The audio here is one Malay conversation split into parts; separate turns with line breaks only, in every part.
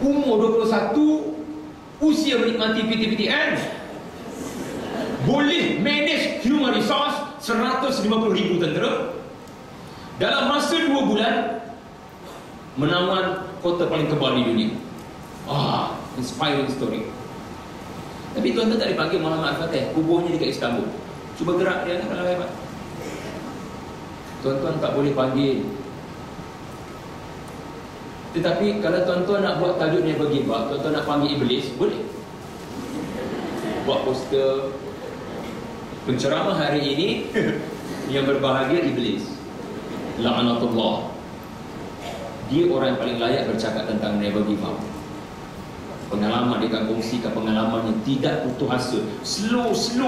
umur 21, usia menikmati PTPTN, boleh manage human resource 150,000 tentera, dalam masa 2 bulan menawan kota paling tebal di dunia. Inspiring story. Tapi tuan-tuan tak dipanggil Muhammad Al-Fatih, kuburnya dekat Istanbul. Cuba gerak dia kalau hebat. Tuan-tuan tak boleh panggil. Tetapi kalau tuan-tuan nak buat tajuk ni bagi bab, tuan-tuan nak panggil iblis, boleh. Buat poster penceramah hari ini yang berbahagia iblis. La'anatullah. Dia orang yang paling layak bercakap tentang never give up. Pengalaman dia akan kongsikan pengalamannya, tidak putus asa. Slow,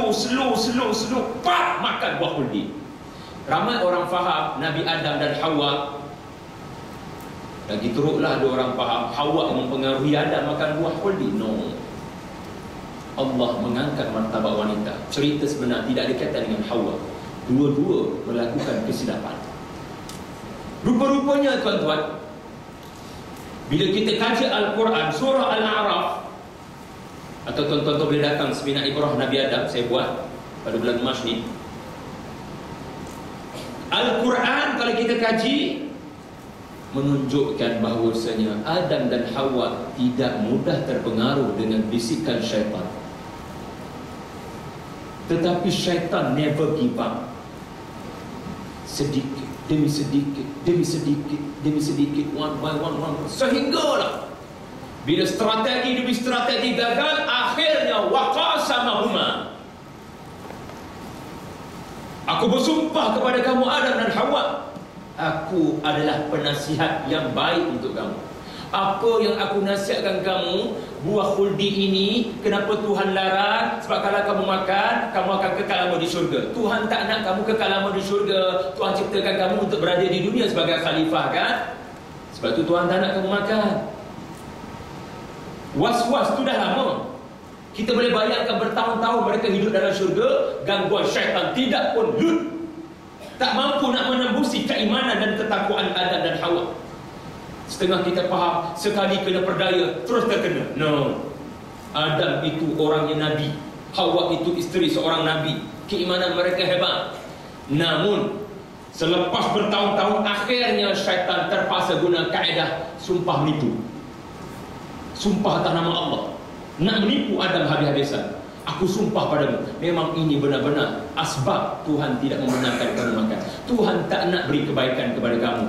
pak, makan buah khuldi. Ramai orang faham Nabi Adam dan Hawa. Lagi teruklah ada orang faham Hawa yang mempengaruhi Adam makan buah khuldi. No. Allah mengangkat martabat wanita. Cerita sebenar tidak ada kaitan dengan Hawa. Dua-dua melakukan kesilapan. Rupa-rupanya tuan-tuan, bila kita kaji Al-Quran, surah Al-A'raf, atau tuan-tuan boleh datang seminar Ibrah Nabi Adam, saya buat pada bulan Mac ni. Al-Quran kalau kita kaji, menunjukkan bahawasanya Adam dan Hawa tidak mudah terpengaruh dengan bisikan syaitan. Tetapi syaitan never give up. Sedikit demi sedikit, one by one, sehinggalah bila strategi demi strategi gagal, akhirnya waqasamahuma, aku bersumpah kepada kamu Adam dan Hawa, aku adalah penasihat yang baik untuk kamu. Apa yang aku nasihatkan kamu, buah khuldi ini, kenapa Tuhan larang? Sebab kalau kamu makan, kamu akan kekal lama di syurga. Tuhan tak nak kamu kekal lama di syurga. Tuhan ciptakan kamu untuk berada di dunia sebagai khalifah, kan? Sebab tu Tuhan tak nak kamu makan. Was-was tu dah lama. Kita boleh bayangkan bertahun-tahun mereka hidup dalam syurga, gangguan syaitan tidak pun lut. Tak mampu nak menembusi keimanan dan ketakwaan Adam dan Hawa. Setengah kita faham, sekali kena perdaya terus terkena. No. Adam itu orangnya Nabi, Hawa itu isteri seorang Nabi. Keimanan mereka hebat. Namun selepas bertahun-tahun, akhirnya syaitan terpaksa guna kaedah sumpah menipu. Sumpah atas nama Allah, nak menipu Adam habis-habisan. Aku sumpah padamu, memang ini benar-benar asbab Tuhan tidak membenarkan kamu makan. Tuhan tak nak beri kebaikan kepada kamu.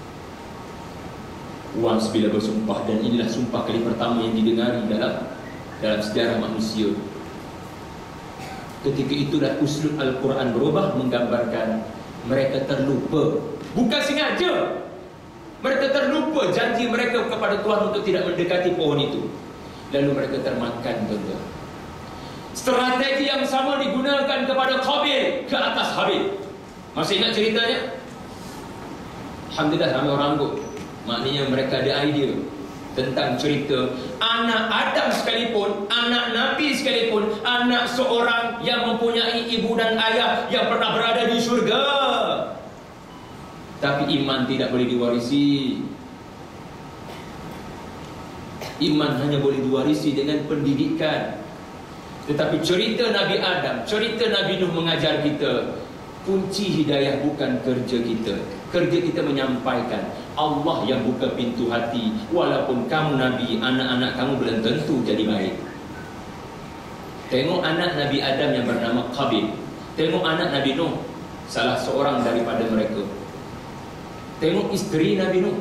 Once bila bersumpah, dan inilah sumpah kali pertama yang didengari dalam sejarah manusia. Ketika itulah uslub Al-Quran berubah, menggambarkan mereka terlupa. Bukan sengaja, mereka terlupa janji mereka kepada Tuhan untuk tidak mendekati pohon itu. Lalu mereka termakan, tuan-tuan. Strategi yang sama digunakan kepada Qabil ke atas Habil. Masih ingat ceritanya? Alhamdulillah ramai orang anggap. Maknanya mereka ada idea tentang cerita anak Adam sekalipun, anak Nabi sekalipun, anak seorang yang mempunyai ibu dan ayah yang pernah berada di syurga, tapi iman tidak boleh diwarisi. Iman hanya boleh diwarisi dengan pendidikan. Tetapi cerita Nabi Adam, cerita Nabi Nuh mengajar kita, kunci hidayah bukan kerja kita. Kerja kita menyampaikan. Allah yang buka pintu hati. Walaupun kamu Nabi, anak-anak kamu belum tentu jadi baik. Tengok anak Nabi Adam yang bernama Qabil. Tengok anak Nabi Nuh, salah seorang daripada mereka. Tengok isteri Nabi Nuh.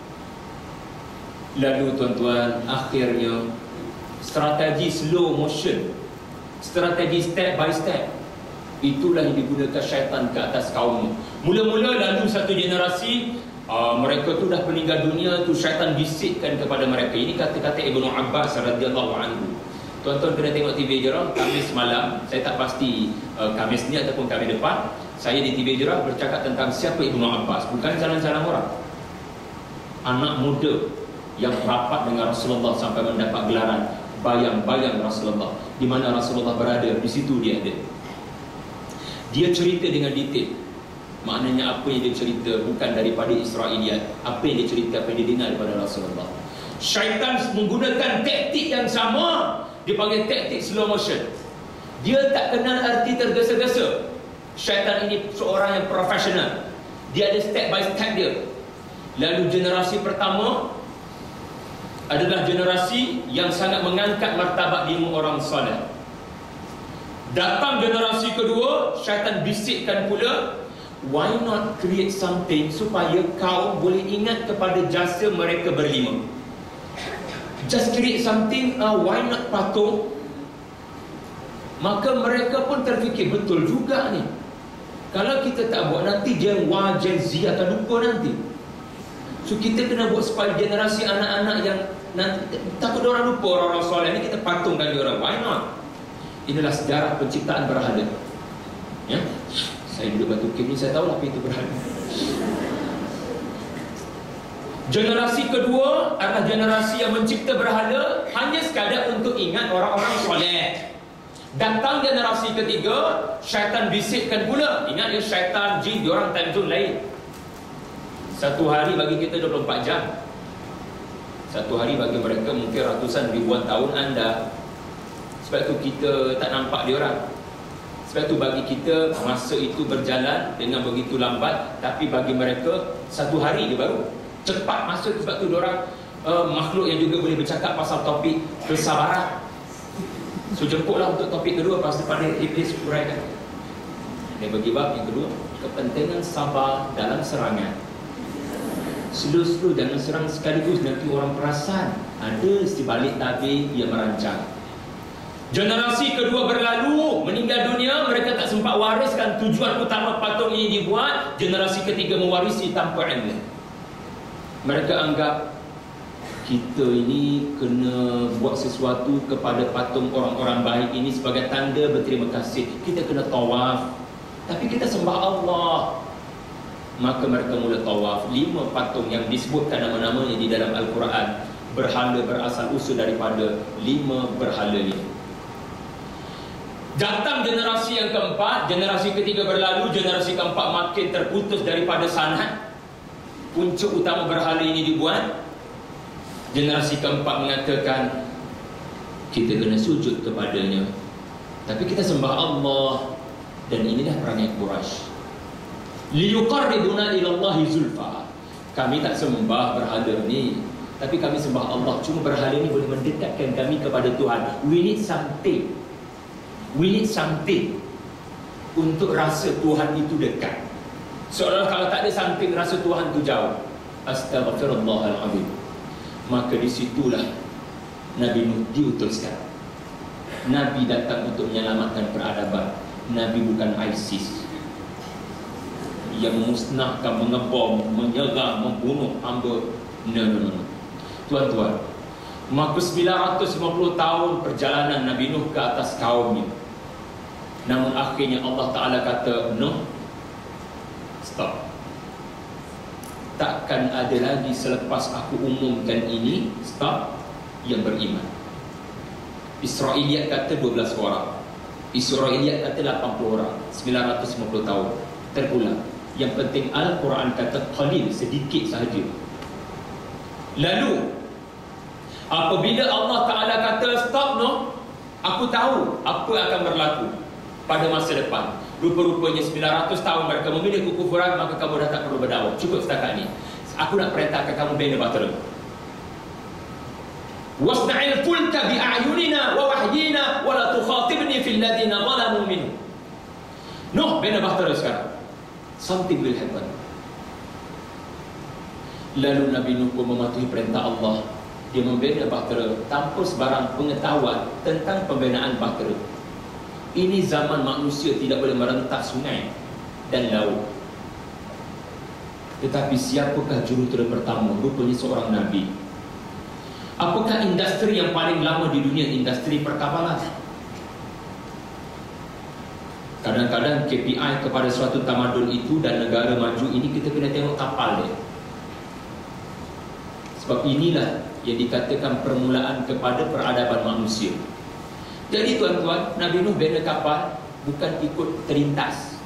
Lalu tuan-tuan, akhirnya strategi slow motion, strategi step by step, itulah yang digunakan syaitan ke atas kaum. Mula-mula lalu satu generasi, mereka tu dah meninggal dunia, tu syaitan bisikkan kepada mereka. Ini kata-kata Ibnu Abbas radhiyallahu anhu. Tuan-tuan kena tengok TV Jerah Khamis malam. Saya tak pasti Khamis ni ataupun Khamis depan, saya di TV Jerah bercakap tentang siapa Ibnu Abbas. Bukan jalan-jalan orang, anak muda yang rapat dengan Rasulullah sampai mendapat gelaran bayang-bayang Rasulullah. Di mana Rasulullah berada, di situ dia ada. Dia cerita dengan detail. Maknanya apa yang dia cerita bukan daripada Israiliyat. Apa yang dia cerita, apa yang dia dengar daripada Rasulullah. Syaitan menggunakan taktik yang sama, dipanggil taktik slow motion. Dia tak kenal arti tergesa-gesa. Syaitan ini seorang yang profesional. Dia ada step by step dia. Lalu generasi pertama adalah generasi yang sangat mengangkat martabat 5 orang soleh. Datang generasi kedua, syaitan bisikkan pula, why not create something supaya kau boleh ingat kepada jasa mereka berlima. Just create something, why not patung. Maka mereka pun terfikir, betul juga ni. Kalau kita tak buat, nanti Gen Y, Gen Z akan lupa nanti. So kita kena buat supaya generasi anak-anak yang nanti, takut orang lupa orang-orang soleh ni, kita patungkan dia orang. Why not? Inilah sejarah penciptaan berhala. Ya, saya duduk batu kim ni, saya tahu apa itu berhala. Generasi kedua adalah generasi yang mencipta berhala hanya sekadar untuk ingat orang-orang soleh. Datang generasi ketiga, syaitan bisikkan pula. Ingat ya, syaitan, jin, diorang time zone lain. Satu hari bagi kita 24 jam. Satu hari bagi mereka mungkin ratusan ribuan tahun anda. Sebab tu kita tak nampak diorang. Sebab tu bagi kita masa itu berjalan dengan begitu lambat. Tapi bagi mereka satu hari dia baru cepat masa. Sebab tu diorang makhluk yang juga boleh bercakap pasal topik kesabaran. So jemputlah untuk topik kedua pasal pada iblis uraikan. Dia bagi bab yang kedua, kepentingan sabar dalam serangan. Slow-slow, jangan serang sekaligus, nanti orang perasan ada di balik tabir yang merancang. Generasi kedua berlalu, meninggal dunia, mereka tak sempat wariskan tujuan utama patung ini dibuat. Generasi ketiga mewarisi tanpa ilmu. Mereka anggap kita ini kena buat sesuatu kepada patung orang-orang baik ini sebagai tanda berterima kasih. Kita kena tawaf, tapi kita sembah Allah. Maka mereka mula tawaf. 5 patung yang disebutkan nama-namanya di dalam Al-Quran, berhala berasal usul daripada 5 berhala ini. Datang generasi yang keempat, generasi ketiga berlalu, generasi keempat makin terputus daripada sanad. Puncuk utama berhala ini dibuat. Generasi keempat mengatakan kita kena sujud kepadanya, tapi kita sembah Allah. Dan inilah perangai Quraisy. Liyuqarribuna ilallahi zulfa. Kami tak sembah berhala ni, tapi kami sembah Allah. Cuma berhala ni boleh mendekatkan kami kepada Tuhan. We need something. We need something untuk rasa Tuhan itu dekat. Seolah kalau tak ada something, rasa Tuhan itu jauh. Astaghfirullahaladzim. Maka disitulah Nabi Nuh diutuskan. Nabi datang untuk menyelamatkan peradaban. Nabi bukan ISIS yang memusnahkan, mengebom, menyerang, membunuh hamba. No. Tuan-tuan, maka 950 tahun perjalanan Nabi Nuh ke atas kaumnya. Namun akhirnya Allah Ta'ala kata, Nuh, stop. Takkan ada lagi selepas aku umumkan ini, stop, yang beriman. Israiliyat kata 12 orang, Israiliyat kata 80 orang. 950 tahun terpulang. Yang penting Al-Quran kata qalil, sedikit sahaja. Lalu apabila Allah Ta'ala kata stop, no, aku tahu apa akan berlaku pada masa depan. Rupa-rupanya 900 tahun mereka memilih kekufuran, maka kamu dah tak perlu berdakwah. Cukup setakat ni. Aku nak perintahkan kamu bina bahtera. Wasna'il fulka bi'ayunina wa wahyina wa la tukhatibni fil ladina zalamu minhum. Nuh, bina bahtera sekarang. Something will happen. Lalu Nabi Nuh pun mematuhi perintah Allah. Dia membina bahtera tanpa sebarang pengetahuan tentang pembinaan bahtera. Ini zaman manusia tidak boleh merentas sungai dan laut. Tetapi siapakah jurutera pertama? Rupanya seorang Nabi. Apakah industri yang paling lama di dunia? Industri perkapalan. Kadang-kadang KPI kepada suatu tamadun itu dan negara maju ini, kita kena tengok kapal dia. Sebab inilah yang dikatakan permulaan kepada peradaban manusia. Jadi tuan-tuan, Nabi Nuh bina kapal bukan ikut terlintas.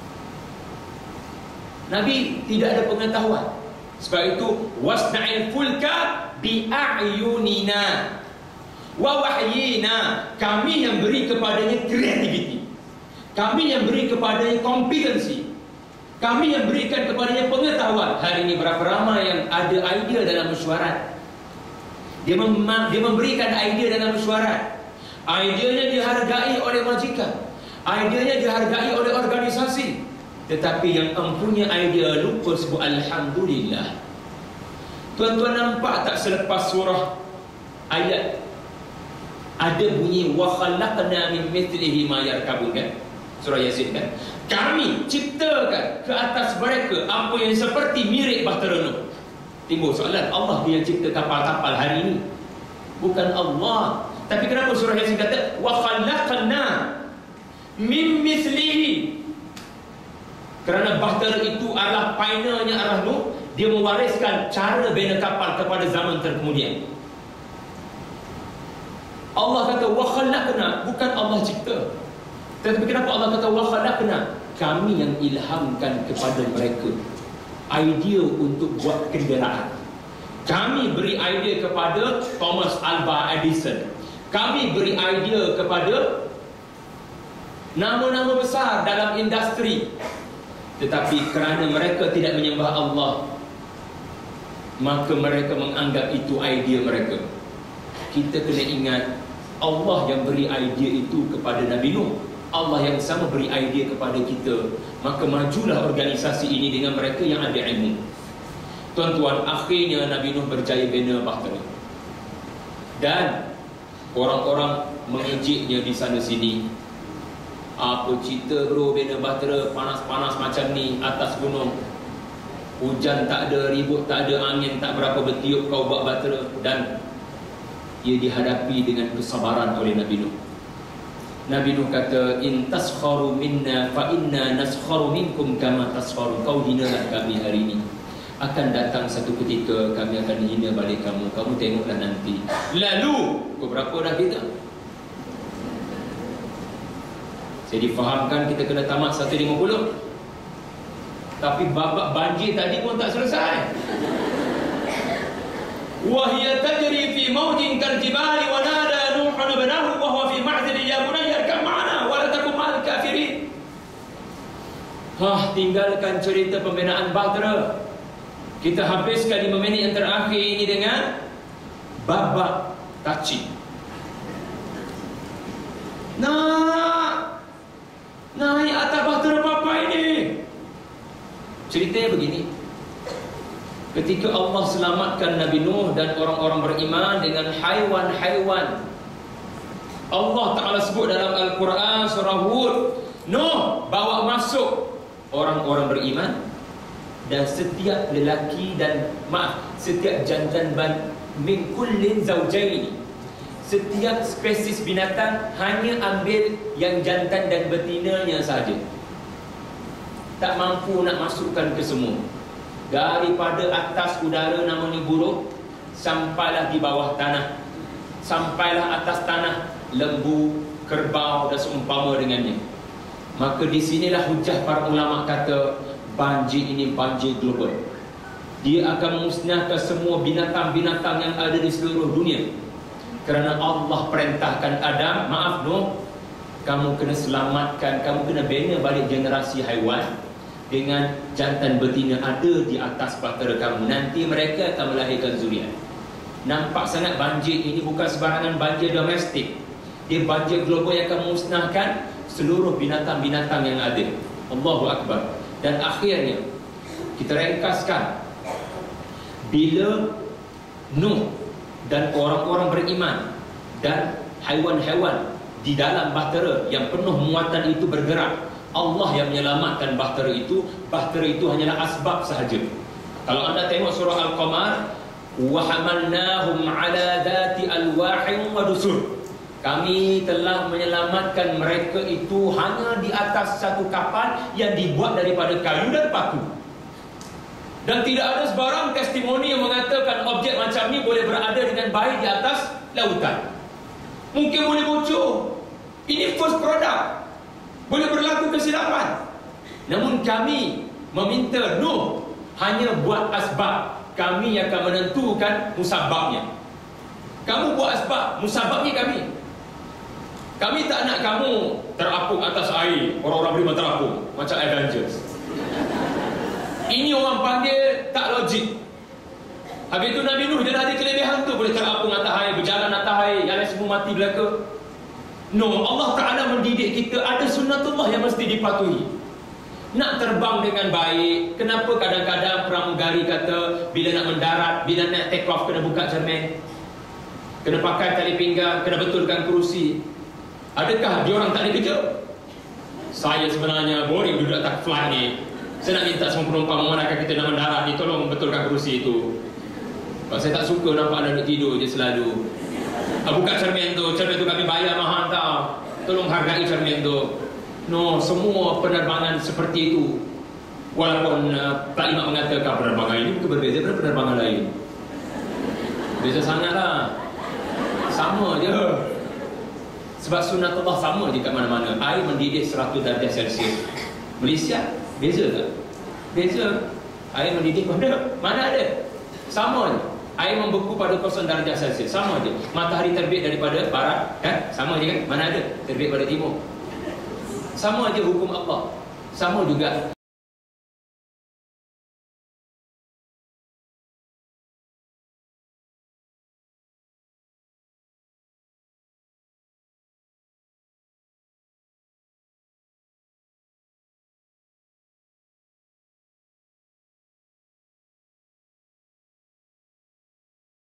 Nabi tidak ada pengetahuan. Sebab itu wasna'il fulka bi'ayunina wa wahyina. Kami yang beri kepadanya kreativiti, kami yang beri kepadanya kompetensi, kami yang berikan kepadanya pengetahuan. Hari ini berapa ramai yang ada idea dalam mesyuarat. Dia memberikan idea dalam mesyuarat. Ideanya dihargai oleh majikan, ideanya dihargai oleh organisasi. Tetapi yang mempunyai idea lupa sebut alhamdulillah. Tuan-tuan nampak tak selepas surah ayat ada bunyi wa khalaqna min mithlihi ma yarkabun kan? Surah Yasin kan? Kami ciptakan ke atas mereka apa yang seperti mirip bahtera Nuh. Timbul soalan, Allah dia cipta kapal-kapal hari ini, bukan Allah. Tapi kenapa surah Yasin kata wa khalaqna min mithlihi? Kerana bahtera itu adalah pioneernya arah Nuh. Dia mewariskan cara bina kapal kepada zaman terkemudian. Allah kata wa khalaqna, bukan Allah cipta. Tetapi kenapa Allah kata wa khalaqna? Kami yang ilhamkan kepada mereka idea untuk buat kenderaan. Kami beri idea kepada Thomas Alva Edison. Kami beri idea kepada nama-nama besar dalam industri. Tetapi kerana mereka tidak menyembah Allah, maka mereka menganggap itu idea mereka. Kita kena ingat, Allah yang beri idea itu kepada Nabi Nuh, Allah yang sama beri idea kepada kita. Maka majulah organisasi ini dengan mereka yang ada ilmu. Tuan-tuan, akhirnya Nabi Nuh berjaya bina bahtera. Dan orang-orang mengejeknya di sana sini. Apa cerita bro bina bahtera panas-panas macam ni atas gunung, hujan tak ada, ribut tak ada, angin tak berapa bertiup, kau buat bahtera. Dan ia dihadapi dengan kesabaran oleh Nabi Nuh. Nabi Nuh kata, in taskharu minna fa inna naskharu minkum kama taskharu. Kau hinalah kami hari ini, akan datang satu ketika kami akan hina balik kamu. Kamu tengoklah nanti. Lalu pukul berapa dah kita? Saya difahamkan kita kena tamat 1.50. Tapi babak banjir tadi pun tak selesai. Wa hiya tajri fi mawjin kal jibali wa nada Nuh ibnahu wa huwa fi ma'zil ya bunayya arkam ma'ana wa la takum ma'al kafirin. Tinggalkan cerita pembinaan bahtera. Kita habiskan 5 minit yang terakhir ini dengan babak touching. Naik atas bahtera bapa ini. Ceritanya begini. Ketika Allah selamatkan Nabi Nuh dan orang-orang beriman dengan haiwan-haiwan, Allah Ta'ala sebut dalam Al-Quran surah Hud, Nuh bawa masuk orang-orang beriman dan setiap lelaki dan setiap jantan min kullin zawjaini. Setiap spesies binatang hanya ambil yang jantan dan betinanya sahaja. Tak mampu nak masukkan ke semua. Daripada atas udara namanya burung, sampailah di bawah tanah, sampailah atas tanah lembu, kerbau dan seumpama dengannya. Maka di sinilah hujah para ulama kata banjir ini banjir global. Dia akan memusnahkan semua binatang-binatang yang ada di seluruh dunia. Kerana Allah perintahkan Adam, maaf Nuh, kamu kena selamatkan, kamu kena bina balik generasi haiwan dengan jantan betina ada di atas bahtera kamu. Nanti mereka akan melahirkan zuriat. Nampak sangat banjir ini bukan sebarangan banjir domestik. Dia banjir global yang akan memusnahkan seluruh binatang-binatang yang ada. Allahu Akbar. Dan akhirnya kita ringkaskan, bila Nuh dan orang-orang beriman dan haiwan-haiwan di dalam bahtera yang penuh muatan itu bergerak, Allah yang menyelamatkan bahtera itu. Bahtera itu hanyalah asbab sahaja. Kalau anda tengok surah Al-Qamar, wa hamalnahum ala dhati alwahin wa dusur. Kami telah menyelamatkan mereka itu hanya di atas satu kapal yang dibuat daripada kayu dan paku. Dan tidak ada sebarang testimoni yang mengatakan objek macam ni boleh berada dengan baik di atas lautan. Mungkin boleh bocor. Ini first product, boleh berlaku kesilapan. Namun kami meminta Nuh hanya buat asbab. kami akan menentukan musababnya. Kamu buat asbab, musababnya kami. Kami tak nak kamu terapung atas air, orang-orang beriman terapung macam Avengers. Ini orang panggil tak logik. Habis itu Nabi Nuh dia dah ada kelebihan tu, boleh terapung atas air, berjalan atas air, yang lain semua mati belaka. No, Allah Ta'ala mendidik kita, ada sunnatullah yang mesti dipatuhi. Nak terbang dengan baik, kenapa kadang-kadang pramugari kata bila nak mendarat, bila nak take off kena buka cermin, kena pakai tali pinggang, kena betulkan kerusi? Adakah dia orang tak ada kerja? Saya sebenarnya boring duduk atas flight ni. Saya nak minta semua penumpang memandangkan kita nak mendarat ni, tolong betulkan kerusi itu. Saya tak suka nampak anda duduk tidur je selalu. Buka cermin tu kami bayar mahal tau. Tolong hargai cermin tu. No, semua penerbangan seperti itu. Walaupun taklimat mengatakan penerbangan ini bukan berbeza daripada penerbangan lain. Beza sangat lah. Sama je. Sebab sunnatullah sama je kat mana-mana. Air mendidih 100 darjah Celsius. Malaysia, beza tak? Beza. Air mendidih mana ada? Sama je. Air membeku pada 0 darjah Celsius. Sama je. Matahari terbit daripada barat, kan? Sama je kan? Mana ada? Terbit pada timur. Sama je hukum Allah. Sama juga